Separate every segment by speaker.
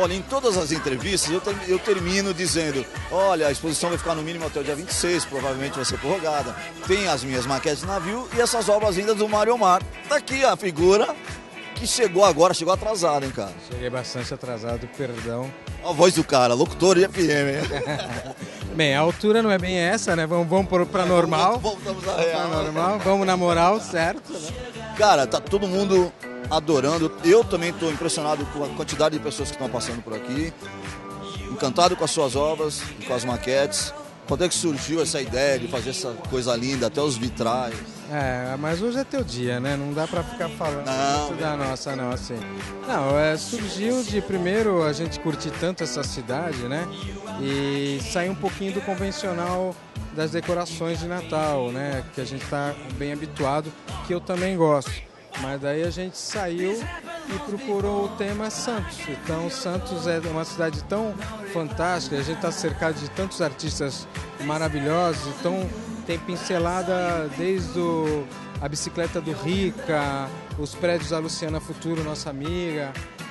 Speaker 1: Olha, em todas as entrevistas eu termino dizendo, olha, a exposição vai ficar no mínimo até o dia 26, provavelmente vai ser prorrogada. Tem as minhas maquetes de navio e essas obras-lindas do Mário Omar. Tá aqui a figura que chegou agora, chegou atrasado, hein, cara?
Speaker 2: Cheguei bastante atrasado, perdão.
Speaker 1: A voz do cara, locutor de FM, hein?
Speaker 2: Bem, a altura não é bem essa, né? Vamos pra normal.
Speaker 1: Voltamos à real.
Speaker 2: Pra normal, vamos na moral, certo?
Speaker 1: Cara, tá todo mundo adorando. Eu também estou impressionado com a quantidade de pessoas que estão passando por aqui. Encantado com as suas obras, com as maquetes. Quando é que surgiu essa ideia de fazer essa coisa linda, até os vitrais?
Speaker 2: Mas hoje é teu dia, né? Não dá pra ficar falando muito da nossa, não, assim. Não, surgiu de primeiro a gente curtir tanto essa cidade, né? E sair um pouquinho do convencional das decorações de Natal, né? Que a gente tá bem habituado, que eu também gosto. Mas daí a gente saiu e procurou o tema Santos. Então Santos é uma cidade tão fantástica, a gente está cercado de tantos artistas maravilhosos, então tem pincelada desde a bicicleta do Rica, os prédios da Luciana Futuro, nossa amiga.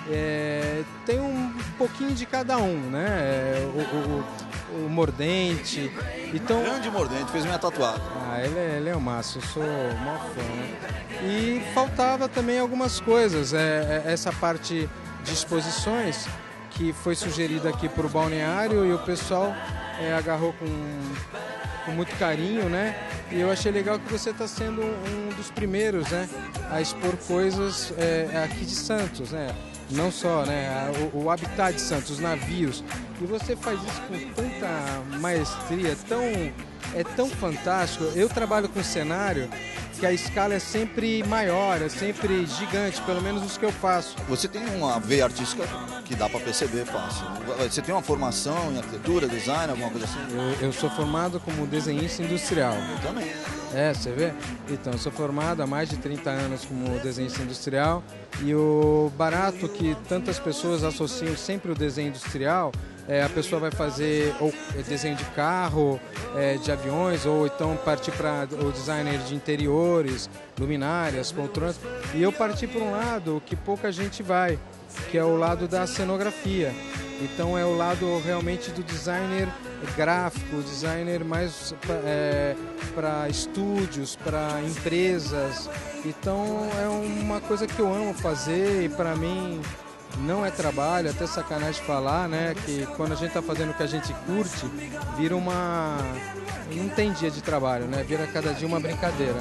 Speaker 2: Tem um pouquinho de cada um, né? O Mordente. Então,
Speaker 1: grande Mordente, fez minha tatuagem.
Speaker 2: Ele é o máximo, eu sou o maior fã, né? E faltava também algumas coisas, essa parte de exposições que foi sugerida aqui por balneário e o pessoal agarrou com muito carinho, né? E eu achei legal que você está sendo um dos primeiros, né, a expor coisas aqui de Santos, né? Não só, né, o habitat de Santos, os navios. E você faz isso com tanta maestria, é tão fantástico. Eu trabalho com cenário que a escala é sempre maior, é sempre gigante, pelo menos os que eu faço.
Speaker 1: Você tem uma veia artística que dá para perceber fácil. Você tem uma formação em arquitetura, design, alguma coisa assim?
Speaker 2: Eu sou formado como desenhista industrial.
Speaker 1: Eu também.
Speaker 2: Você vê? Então, eu sou formado há mais de 30 anos como desenhista industrial e o barato que tantas pessoas associam sempre o desenho industrial a pessoa vai fazer ou desenho de carro, de aviões, ou então partir para o designer de interiores, luminárias, poltronas. E eu parti por um lado que pouca gente vai, que é o lado da cenografia. Então é o lado realmente do designer gráfico, designer mais para estúdios, para empresas. Então é uma coisa que eu amo fazer e para mim não é trabalho, até sacanagem falar, né? Que quando a gente tá fazendo o que a gente curte, vira não tem dia de trabalho, né? Vira cada dia uma brincadeira.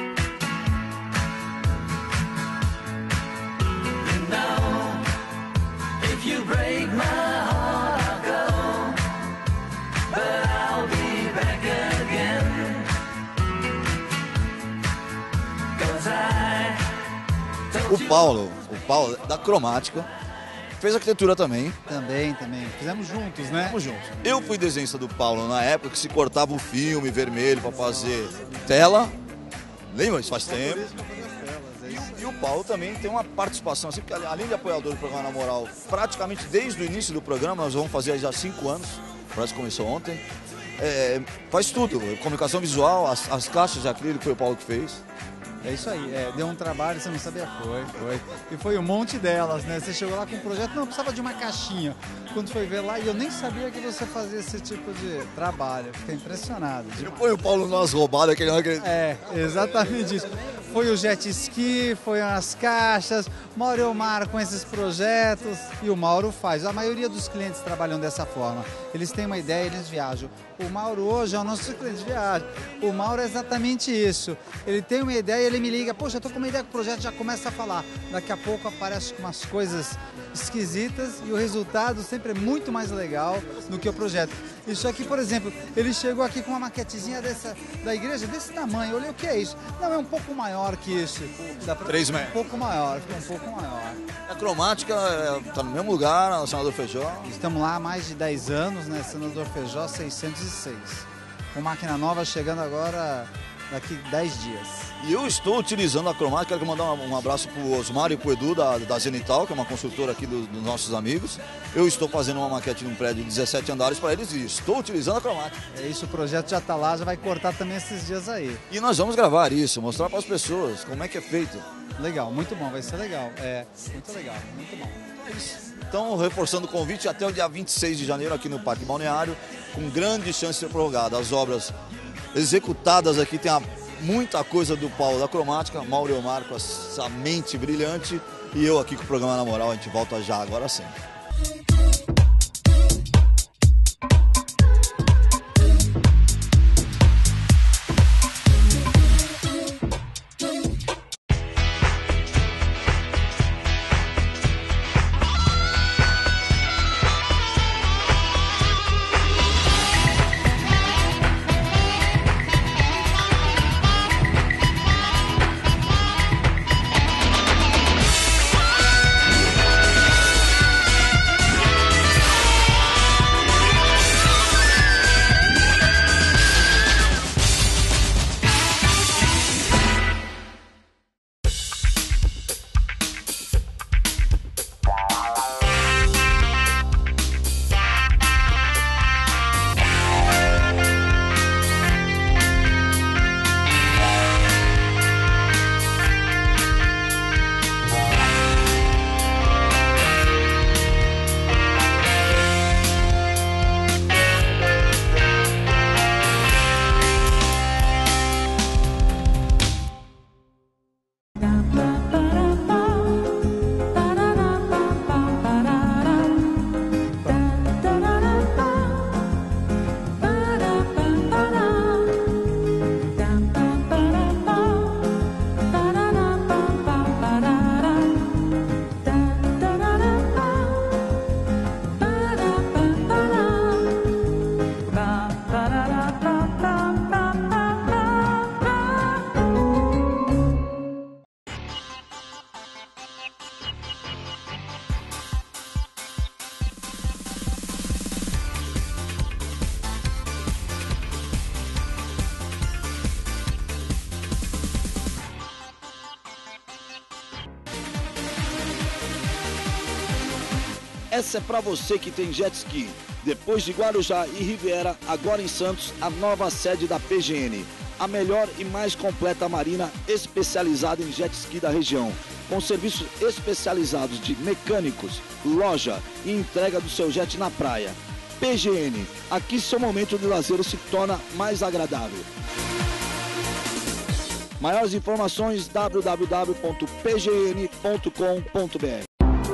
Speaker 1: O Paulo da Cromática, fez arquitetura também.
Speaker 3: Também. Fizemos juntos, né?
Speaker 1: Fizemos juntos. Eu fui desenhista do Paulo na época que se cortava o filme vermelho para fazer tela. Lembra? Isso faz tempo. E o Paulo também tem uma participação, assim, porque além de apoiador do programa Na Moral, praticamente desde o início do programa, nós vamos fazer já 5 anos, parece que começou ontem. Faz tudo, comunicação visual, as caixas de acrílico foi o Paulo que fez.
Speaker 3: É isso aí, deu um trabalho, você não sabia, foi. E foi um monte delas, né? Você chegou lá com um projeto, não, precisava de uma caixinha. Quando foi ver lá, e eu nem sabia que você fazia esse tipo de trabalho. Fiquei impressionado.
Speaker 1: Eu ponho o Paulo nas roubadas, que ele não acredita.
Speaker 3: Exatamente isso. Foi o jet ski, foi as caixas, Mauro Omar com esses projetos, e o Mauro faz. A maioria dos clientes trabalham dessa forma. Eles têm uma ideia, eles viajam. O Mauro hoje é o nosso cliente de viagem. O Mauro é exatamente isso. Ele tem uma ideia, ele me liga, poxa, eu tô com uma ideia que o projeto já começa a falar. Daqui a pouco aparece umas coisas esquisitas e o resultado sempre é muito mais legal do que o projeto. Isso aqui, por exemplo, ele chegou aqui com uma maquetezinha da igreja desse tamanho. Eu olhei, o que é isso? Não, é um pouco maior que isso.
Speaker 1: 3 metros.
Speaker 3: Um pouco maior, ficou um pouco maior.
Speaker 1: A Cromática está no mesmo lugar, na Senador Feijó.
Speaker 3: Estamos lá há mais de 10 anos, né? Senador Feijó 606. Com máquina nova chegando agora daqui 10 dias.
Speaker 1: E eu estou utilizando a Cromática, quero mandar um abraço para o Osmar e para o Edu da Zenital, que é uma construtora aqui dos nossos amigos. Eu estou fazendo uma maquete de um prédio de 17 andares para eles e estou utilizando a Cromática.
Speaker 3: É isso, o projeto já está lá, já vai cortar também esses dias aí.
Speaker 1: E nós vamos gravar isso, mostrar para as pessoas como é que é feito.
Speaker 3: Legal, muito bom, vai ser legal. Muito legal, muito bom.
Speaker 1: É isso. Então, reforçando o convite, até o dia 26 de janeiro aqui no Parque Balneário, com grande chance de ser prorrogada. As obras executadas aqui, tem muita coisa do Paulo da Cromática, Mauro e Omar com essa mente brilhante, e eu aqui com o programa Na Moral. A gente volta já, agora sim.
Speaker 4: Essa é para você que tem jet ski. Depois de Guarujá e Riviera, agora em Santos, a nova sede da PGN. A melhor e mais completa marina especializada em jet ski da região. Com serviços especializados de mecânicos, loja e entrega do seu jet na praia. PGN, aqui seu momento de lazer se torna mais agradável. Maiores informações www.pgn.com.br.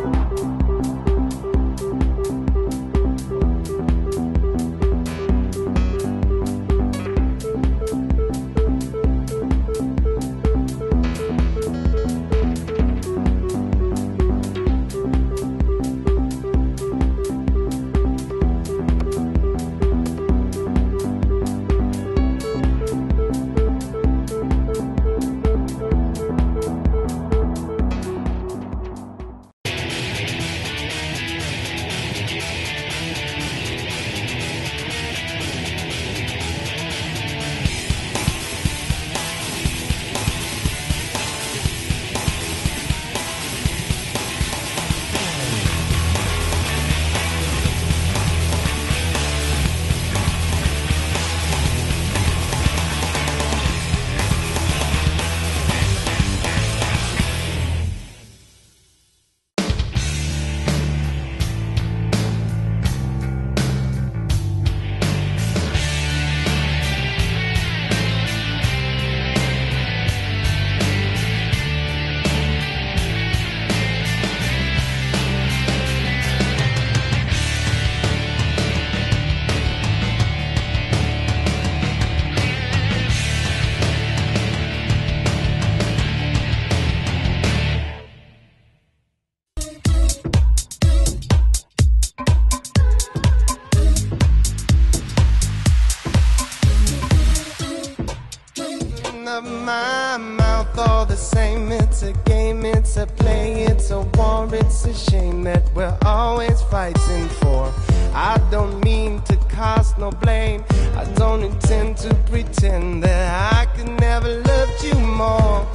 Speaker 5: My mouth all the same. It's a game, it's a play, it's a war, it's a shame that we're always fighting for. I don't mean to cast no blame, I don't intend to pretend that I could never love you more.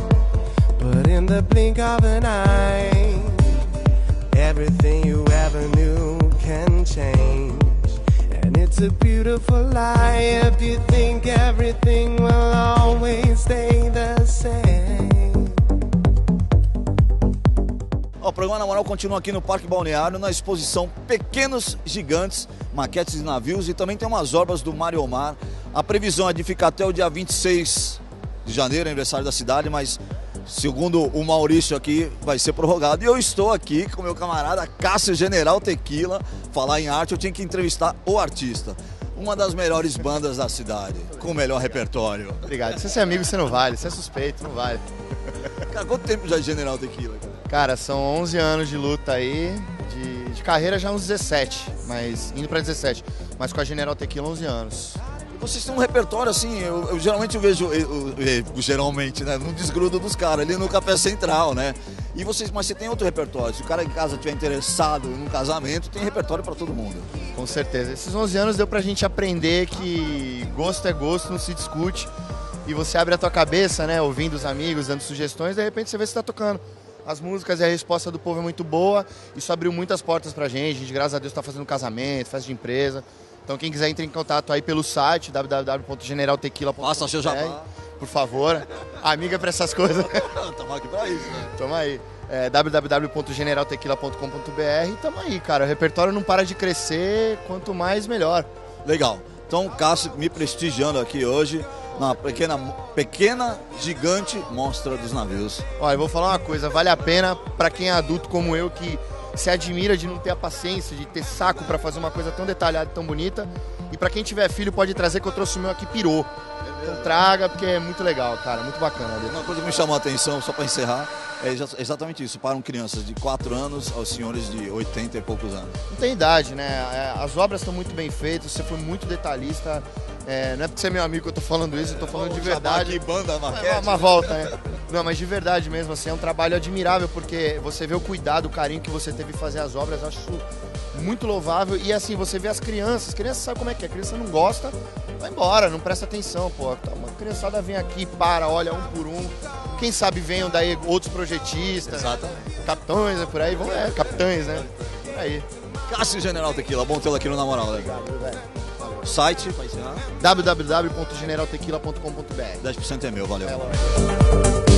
Speaker 5: But in the blink of an eye, everything you ever knew can change. And it's a beautiful lie if you think everything will always stay the same.
Speaker 1: O programa Na Moral continua aqui no Parque Balneário, na exposição Pequenos Gigantes, maquetes de navios, e também tem umas obras do Mário Omar. A previsão é de ficar até o dia 26 de janeiro, aniversário da cidade, mas segundo o Maurício aqui, vai ser prorrogado. E eu estou aqui com meu camarada Cássio General Tequila. Falar em arte, eu tinha que entrevistar o artista. Uma das melhores bandas da cidade, com o melhor repertório.
Speaker 6: Obrigado. Se você é amigo, você não vale. Se é suspeito, não vale.
Speaker 1: Cara, quanto tempo já de General Tequila?
Speaker 6: Cara, são 11 anos de luta aí, de carreira já uns 17, mas indo pra 17. Mas com a General Tequila, 11 anos.
Speaker 1: Vocês têm um repertório assim, eu geralmente eu vejo, geralmente, né, no desgrudo dos caras, ali no Café Central, né? Mas você tem outro repertório, se o cara em casa estiver interessado num casamento, tem repertório pra todo mundo.
Speaker 6: Com certeza. Esses 11 anos deu pra gente aprender que gosto é gosto, não se discute. E você abre a tua cabeça, né, ouvindo os amigos, dando sugestões, de repente você vê se tá tocando as músicas e a resposta do povo é muito boa. Isso abriu muitas portas pra gente. A gente, graças a Deus, tá fazendo casamento, festa de empresa. Então quem quiser entre em contato aí pelo site www.generaltequila.com.br.
Speaker 1: Faça seu jabá.
Speaker 6: Por favor. Amiga pra essas coisas.
Speaker 1: Tamo aqui pra isso, né?
Speaker 6: Tamo aí. www.generaltequila.com.br. Tamo aí, cara. O repertório não para de crescer, quanto mais, melhor.
Speaker 1: Legal. Então o Cássio me prestigiando aqui hoje na pequena gigante mostra dos navios.
Speaker 6: Olha, eu vou falar uma coisa, vale a pena pra quem é adulto como eu, que se admira de não ter a paciência, de ter saco pra fazer uma coisa tão detalhada e tão bonita. E pra quem tiver filho pode trazer, que eu trouxe o meu aqui, pirou. Então traga, porque é muito legal, cara, muito bacana.
Speaker 1: Uma coisa que me chamou a atenção, só pra encerrar, é exatamente isso. Param crianças de 4 anos aos senhores de 80 e poucos anos.
Speaker 6: Não tem idade, né? As obras estão muito bem feitas, você foi muito detalhista. Não é porque você é meu amigo que eu tô falando isso, eu tô falando de verdade.
Speaker 1: Aqui, banda, maquete,
Speaker 6: é uma volta, né? Não, mas de verdade mesmo, assim, é um trabalho admirável, porque você vê o cuidado, o carinho que você teve em fazer as obras, eu acho isso muito louvável. E assim, você vê as crianças sabem como é que é, a criança não gosta, vai embora, não presta atenção, pô. Uma criançada vem aqui, olha um por um. Quem sabe venham daí outros projetistas, capitães, por aí, capitães, né? Por aí.
Speaker 1: Cássio General Tequila, bom tê-lo aqui no Na Moral, né?
Speaker 6: Obrigado, velho.
Speaker 1: Site, vai ensinar?
Speaker 6: www.generaltequila.com.br.
Speaker 1: 10% é meu, valeu.
Speaker 6: É,